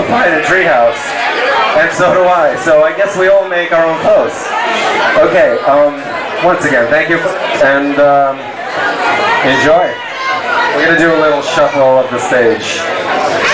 find a treehouse. And so do I. So I guess we all make our own clothes. Okay, once again, thank you, and enjoy. We're going to do a little shuffle of the stage.